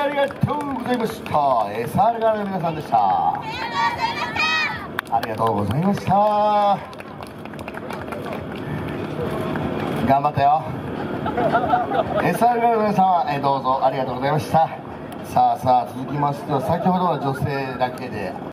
ありがとうございました。SR ガールの皆さんでした。ありがとうございました。頑張ったよ。SR ガールの皆さん、どうぞありがとうございました。さあ続きましては、先ほどは女性だけで